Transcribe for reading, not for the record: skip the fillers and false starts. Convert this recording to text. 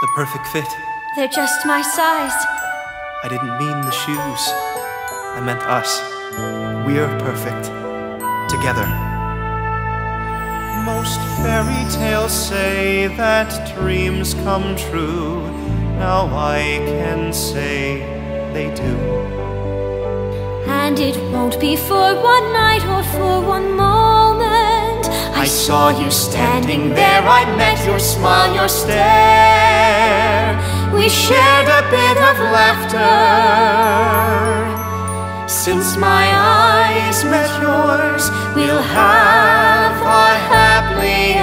The perfect fit. They're just my size. I didn't mean the shoes. I meant us. We're perfect. Together. Most fairy tales say that dreams come true. Now I can say they do. And it won't be for one night or for one moment. I saw you standing there, I met your smile, your stare. We shared a bit of laughter. Since my eyes met yours, we'll have a happily